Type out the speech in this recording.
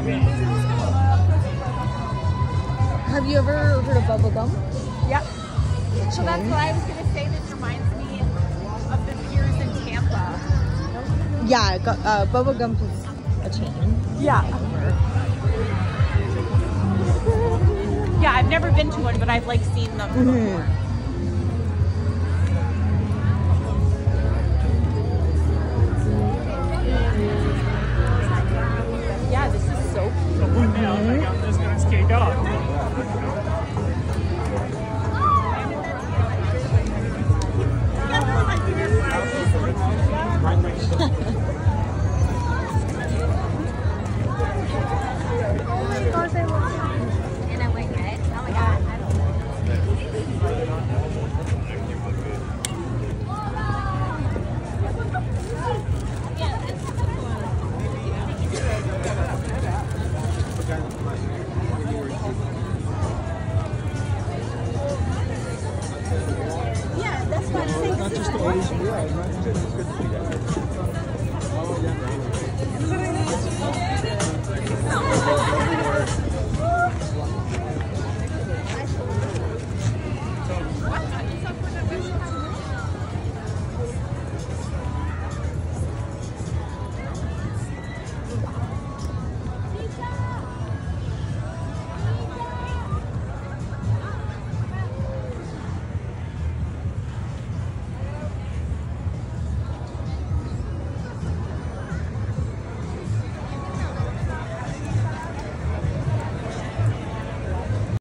Have you ever heard of bubblegum? Yep. So that's what I was going to say. This reminds me of the Piers in Tampa. Yeah, bubblegum is a chain. Yeah. Yeah, I've never been to one, but I've like seen them before.